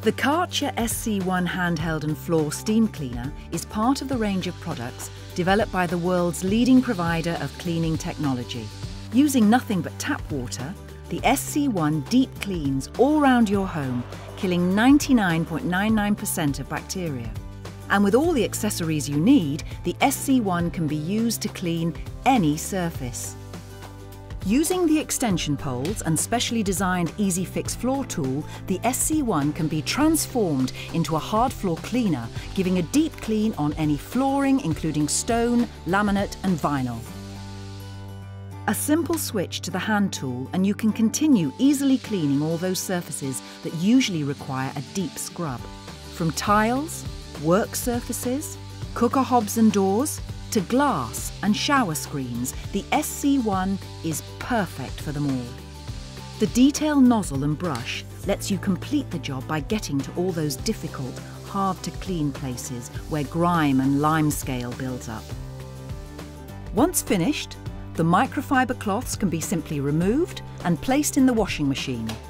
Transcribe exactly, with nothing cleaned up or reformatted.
The Karcher S C one handheld and floor steam cleaner is part of the range of products developed by the world's leading provider of cleaning technology. Using nothing but tap water, the S C one deep cleans all round your home, killing ninety-nine point nine nine percent of bacteria. And with all the accessories you need, the S C one can be used to clean any surface. Using the extension poles and specially designed EasyFix floor tool, the S C one can be transformed into a hard floor cleaner, giving a deep clean on any flooring, including stone, laminate and vinyl. A simple switch to the hand tool and you can continue easily cleaning all those surfaces that usually require a deep scrub. From tiles, work surfaces, cooker hobs and doors, to glass and shower screens, the S C one is perfect for them all. The detail nozzle and brush lets you complete the job by getting to all those difficult, hard to clean places where grime and lime scale builds up. Once finished, the microfiber cloths can be simply removed and placed in the washing machine.